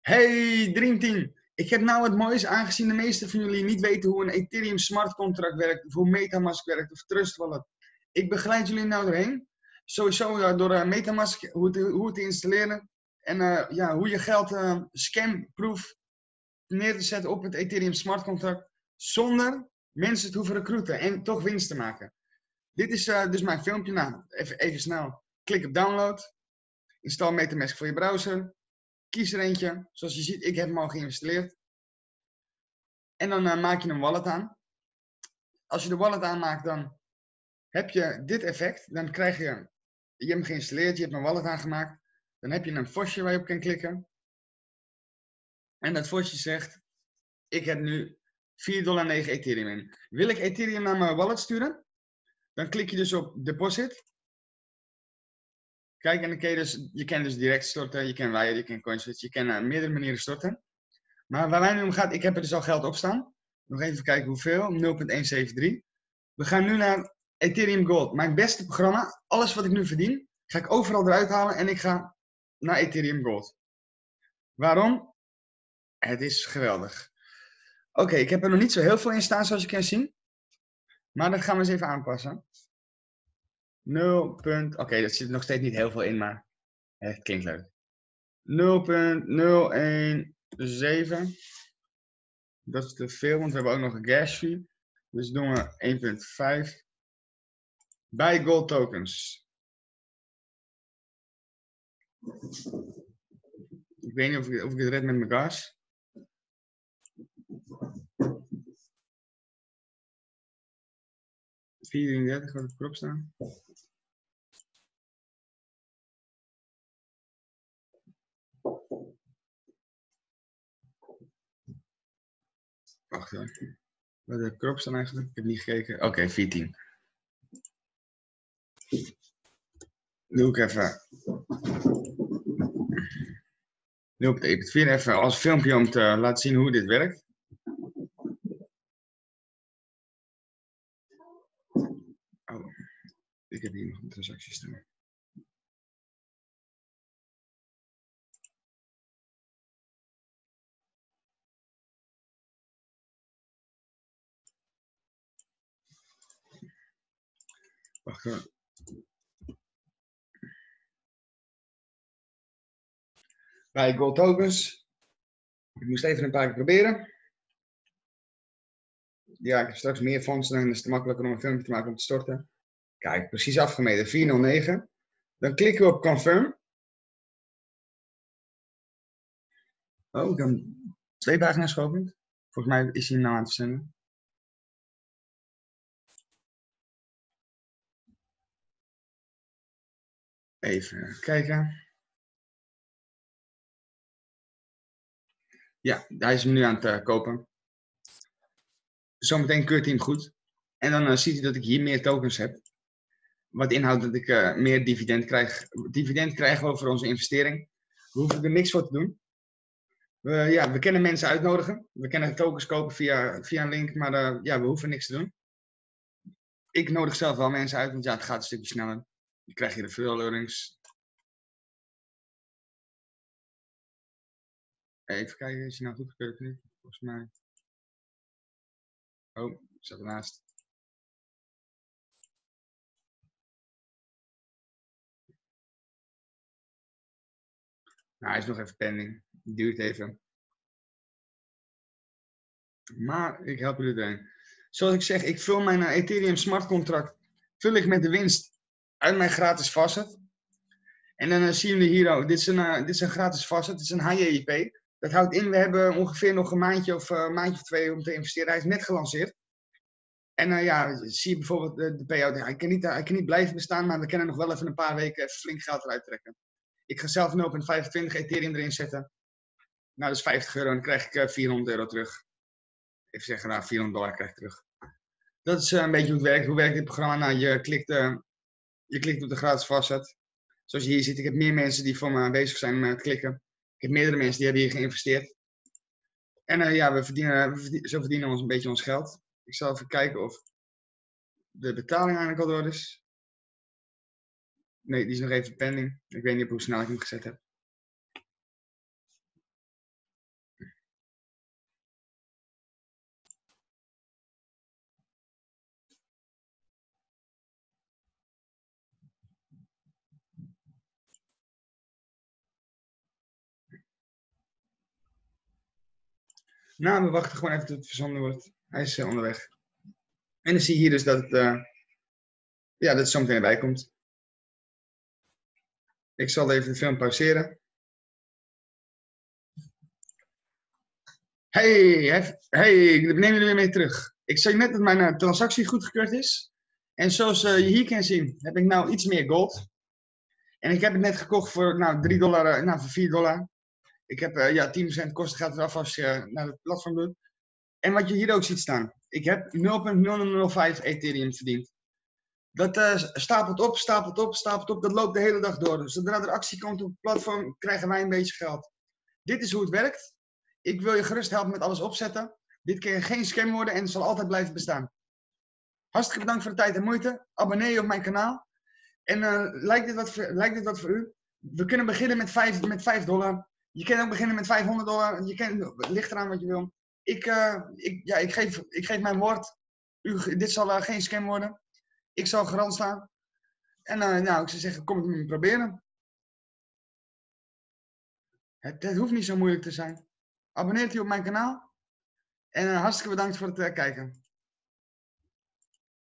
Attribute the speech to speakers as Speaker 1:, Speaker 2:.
Speaker 1: Hey Dream Team, ik heb nou wat moois aangezien de meeste van jullie niet weten hoe een Ethereum smart contract werkt, of hoe Metamask werkt of Trust Wallet. Ik begeleid jullie nou doorheen. Sowieso door Metamask, hoe het te installeren en ja, hoe je geld scam-proof neer te zetten op het Ethereum smart contract zonder mensen te hoeven recruiten en toch winst te maken. Dit is dus mijn filmpje. Nou, even snel. Klik op download, install Metamask voor je browser. Kies er eentje. Zoals je ziet, ik heb hem al geïnstalleerd. En dan maak je een wallet aan. Als je de wallet aanmaakt, dan heb je dit effect. Dan krijg je hebt hem geïnstalleerd, je hebt een wallet aangemaakt. Dan heb je een vosje waar je op kan klikken. En dat vosje zegt, ik heb nu $4,09 Ethereum in. Wil ik Ethereum naar mijn wallet sturen? Dan klik je dus op deposit. Kijk, en dan kan je kan dus direct storten, je kan wire, je kan CoinSwitch, je kan meerdere manieren storten. Maar waar mij nu om gaat, ik heb er dus al geld op staan. Nog even kijken hoeveel, 0,173. We gaan nu naar Ethereum Gold. Mijn beste programma, alles wat ik nu verdien, ga ik overal eruit halen en ik ga naar Ethereum Gold. Waarom? Het is geweldig. Oké, ik heb er nog niet zo heel veel in staan zoals je kan zien. Maar dat gaan we eens even aanpassen. 0. Oké, dat zit nog steeds niet heel veel in, maar het klinkt leuk. 0,017. Dat is te veel, want we hebben ook nog een gas fee. Dus doen we 1,5. Bij gold tokens. Ik weet niet of ik het red met mijn gas. $4,33 gaat het erop staan. Wacht hoor. Wat heb ik erop staan eigenlijk? Ik heb niet gekeken. Oké, 14. Doe ik even. Doe ik het weer even als filmpje om te laten zien hoe dit werkt. Oh, ik heb hier nog een transactie staan. Wacht hoor. Bij gold tokens. Ik moest even een paar keer proberen. Ja, ik heb straks meer fondsen, dan is het makkelijker om een filmpje te maken om te storten. Kijk, precies afgemeten, 409. Dan klikken we op confirm. Oh, ik heb 2 pagina's geopend. Volgens mij is hij nou aan het verzenden. Even kijken. Ja, hij is hem nu aan het kopen. Zometeen keurt hij hem goed. En dan ziet hij dat ik hier meer tokens heb. Wat inhoudt dat ik meer dividend krijg. Dividend krijgen we voor onze investering. We hoeven er niks voor te doen. We kunnen mensen uitnodigen. We kunnen tokens kopen via een link. Maar ja, we hoeven niks te doen. Ik nodig zelf wel mensen uit. Want ja, het gaat een stukje sneller. Je krijgt hier de referral earnings. Even kijken, is hij nou goedgekeurd of niet? Volgens mij. Oh, ik zat ernaast. Nou, hij is nog even pending. Het duurt even. Maar ik help jullie erin. Zoals ik zeg, ik vul mijn Ethereum smart contract vul ik met de winst uit mijn gratis facet. En dan zien jullie hier ook, dit is een gratis facet, dit is een HJIP. Dat houdt in, we hebben ongeveer nog een maandje of 2 om te investeren. Hij is net gelanceerd. En ja, zie je bijvoorbeeld de payout. Hij kan niet blijven bestaan, maar we kunnen nog wel even een paar weken even flink geld eruit trekken. Ik ga zelf 0,25 Ethereum erin zetten. Nou, dat is €50 en dan krijg ik €400 terug. Even zeggen, nou, $400 krijg ik terug. Dat is een beetje hoe het werkt. Hoe werkt dit programma? Nou, je klikt op de gratis facet. Zoals je hier ziet, ik heb meer mensen die voor me bezig zijn met klikken. Ik heb meerdere mensen die hebben hier geïnvesteerd. En ja, zo verdienen we een beetje ons geld. Ik zal even kijken of de betaling eigenlijk al door is. Nee, die is nog even pending. Ik weet niet op hoe snel ik hem gezet heb. Nou, we wachten gewoon even tot het verzonden wordt. Hij is onderweg. En dan zie je hier dus dat het, ja, dat het zo meteen erbij komt. Ik zal even de film pauzeren. Hey, ik neem jullie weer mee terug. Ik zei net dat mijn transactie goedgekeurd is. En zoals je hier kan zien, heb ik nou iets meer gold. En ik heb het net gekocht voor $3, voor $4. Ik heb ja, 10% kosten gaat eraf als je naar het platform doet. En wat je hier ook ziet staan. Ik heb 0,0005 Ethereum verdiend. Dat stapelt op, stapelt op, stapelt op. Dat loopt de hele dag door. Dus zodra er actie komt op het platform, krijgen wij een beetje geld. Dit is hoe het werkt. Ik wil je gerust helpen met alles opzetten. Dit kan geen scam worden en het zal altijd blijven bestaan. Hartstikke bedankt voor de tijd en moeite. Abonneer je op mijn kanaal. En lijkt dit wat voor u? We kunnen beginnen met $5. Je kan ook beginnen met $500. Het ligt eraan wat je wil. Ik geef mijn woord. Dit zal geen scam worden. Ik zal garant staan. En ik zou zeggen, kom het met me proberen. Het hoeft niet zo moeilijk te zijn. Abonneert u op mijn kanaal. En hartstikke bedankt voor het kijken.